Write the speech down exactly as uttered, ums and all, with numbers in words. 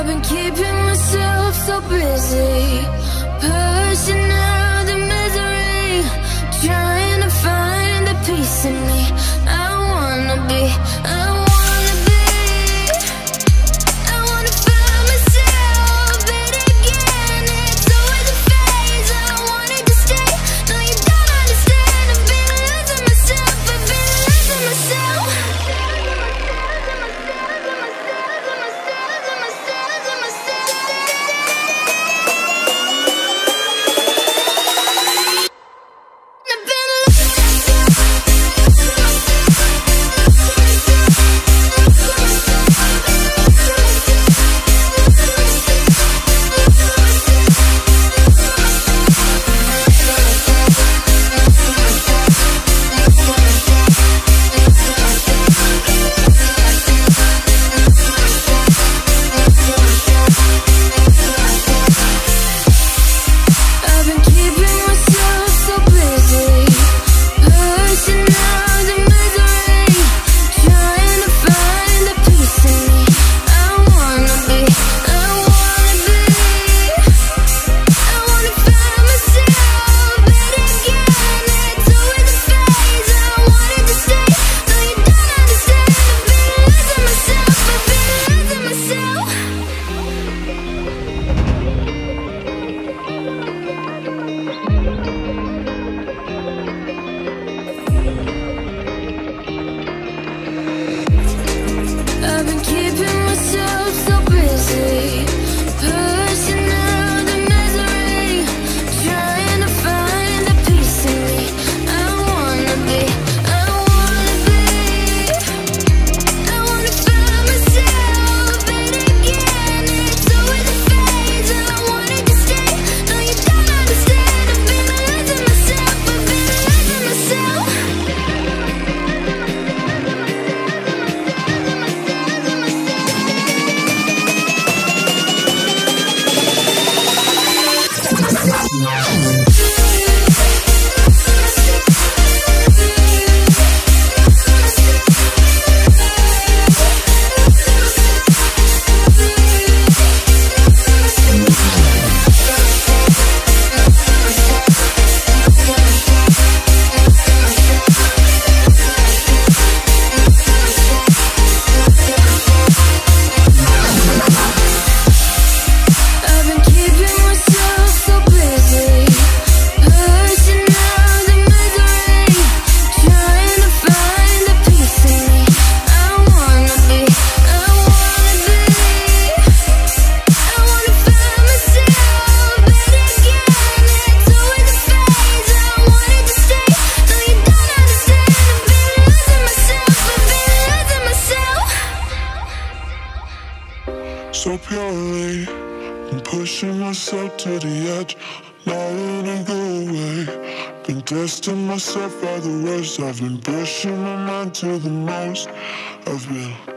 been keeping myself so busy, pushing out the misery, trying to find the peace in me. I wanna be, I wanna be, I wanna find myself, but again it's always a phase. I wanted to stay, no you don't understand. I've been losing myself, I've been losing myself. I've been keeping myself so busy, pushing out the misery, trying to find the peace in me. I wanna be, I wanna be, I wanna find myself, but again it's always a phase. I wanted to stay, no you don't understand. I've been losing myself, I've been losing myself. So purely, I'm pushing myself to the edge, not letting go away. Been testing myself by the worst. I've been pushing my mind to the most. I've been